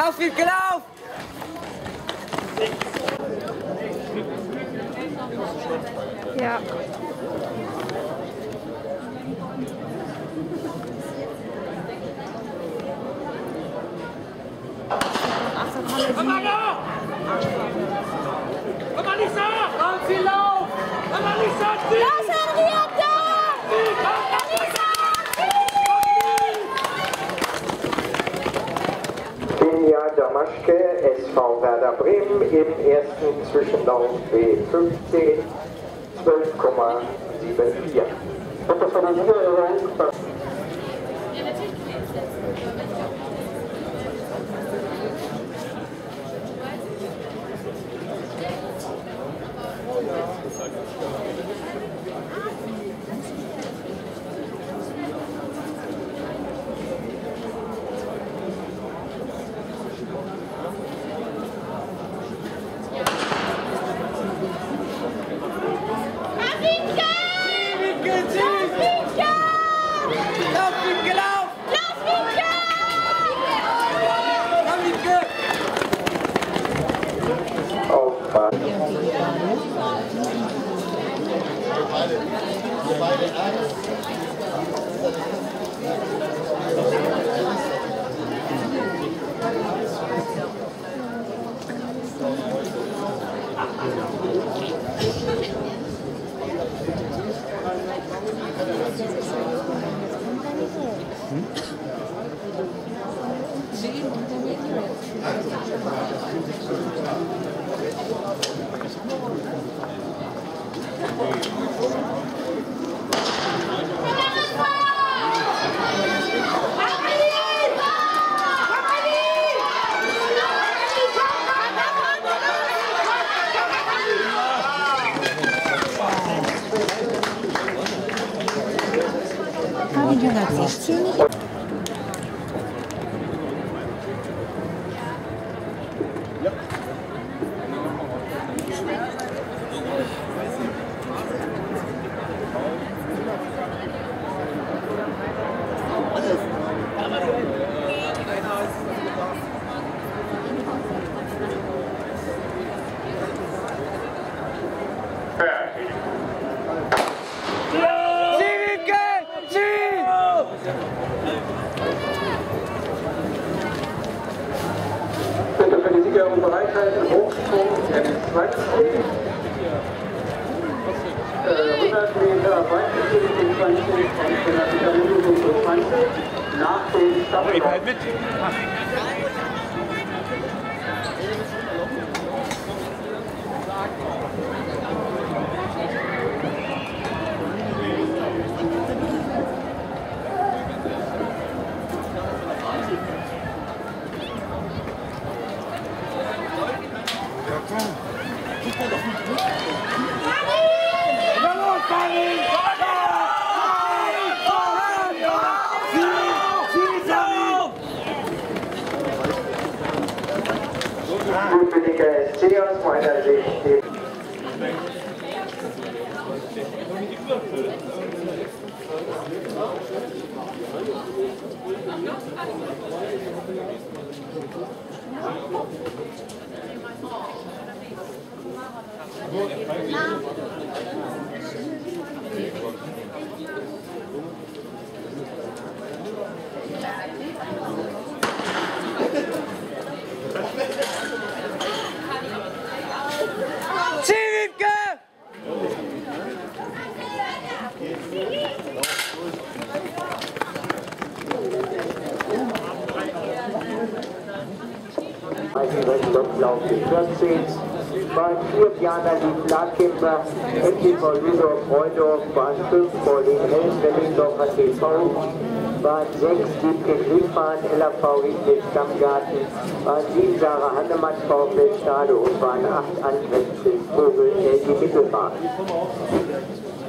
Lauf, Wiebke, lauf! Ja. Komm mal noch! Komm mal, Lisa! Komm, viel Lauf! Komm mal, Lisa! Los, Henriette! Finja Damaschke, SV Werder Bremen im ersten Zwischenlauf B15, 12,74. Bitte für die Wiederholung. Bitte für die Sieger und Bereitheit Hochsprung M20. 100 Meter Weitgeschwindigkeit 20 und 100 Meter Minute 20 nach dem Staffellauf. Für die KSC aus meiner Sicht. Lauf 14, waren 4 Jana die Flagkimper, endlich von Lüdorf Freundorf, waren 5 Pauline Hell, Wellingdorfer TV, waren 6 Diebke Griefbahn, LAV Wiesbaden Stammgarten, waren 7 Sarah Hannemann, VfL Stade und waren 8 Antwerpen Vogel, die Mittelbahn.